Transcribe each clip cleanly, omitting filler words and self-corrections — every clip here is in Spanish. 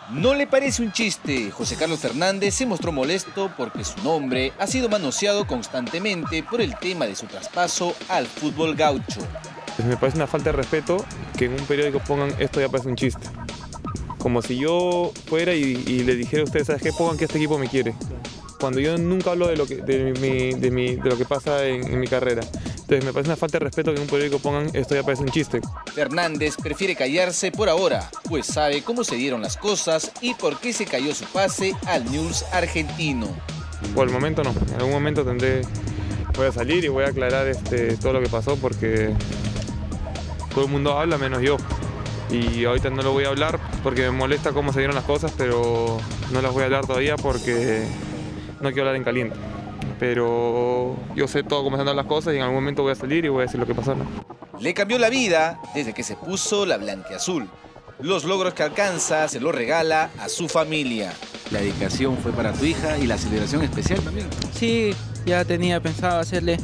No le parece un chiste. José Carlos Fernández se mostró molesto porque su nombre ha sido manoseado constantemente por el tema de su traspaso al fútbol gaucho. Me parece una falta de respeto que en un periódico pongan esto ya parece un chiste. Como si yo fuera y le dijera a ustedes, ¿sabes qué? Pongan que este equipo me quiere. Cuando yo nunca hablo de lo que pasa en mi carrera. Entonces me parece una falta de respeto que en un periódico pongan esto ya parece un chiste. Fernández prefiere callarse por ahora, pues sabe cómo se dieron las cosas y por qué se cayó su pase al Newell's argentino. Por el momento no, en algún momento voy a salir y voy a aclarar todo lo que pasó porque todo el mundo habla menos yo. Y ahorita no lo voy a hablar porque me molesta cómo se dieron las cosas, pero no las voy a hablar todavía porque no quiero hablar en caliente. Pero yo sé todo cómo se dan las cosas y en algún momento voy a salir y voy a decir lo que pasó, ¿no? Le cambió la vida desde que se puso la blanquiazul. Los logros que alcanza se los regala a su familia. La dedicación fue para tu hija y la celebración especial también. Sí, ya tenía pensado hacerle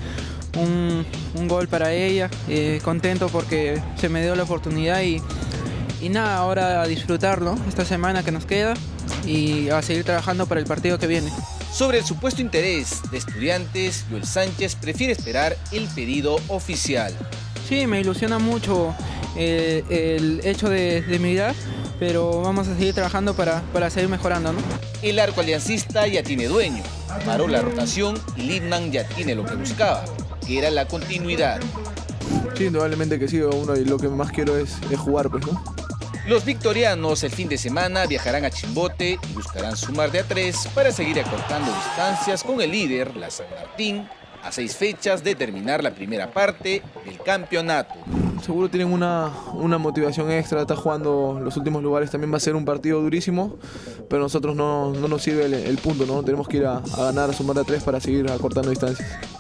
un gol para ella. Contento porque se me dio la oportunidad y nada, ahora a disfrutarlo esta semana que nos queda y a seguir trabajando para el partido que viene. Sobre el supuesto interés de Estudiantes, Joel Sánchez prefiere esperar el pedido oficial. Sí, me ilusiona mucho el hecho de emigrar, pero vamos a seguir trabajando para seguir mejorando, ¿no? El arco aliancista ya tiene dueño, paró la rotación y Lindman ya tiene lo que buscaba, que era la continuidad. Sí, indudablemente que sí, uno y lo que más quiero es jugar, pues, ¿no? Los victorianos el fin de semana viajarán a Chimbote y buscarán sumar de a 3 para seguir acortando distancias con el líder, la San Martín, a 6 fechas de terminar la primera parte del campeonato. Seguro tienen una motivación extra, está jugando los últimos lugares, también va a ser un partido durísimo, pero a nosotros no nos sirve el punto, ¿no? Tenemos que ir a ganar, a sumar de a 3 para seguir acortando distancias.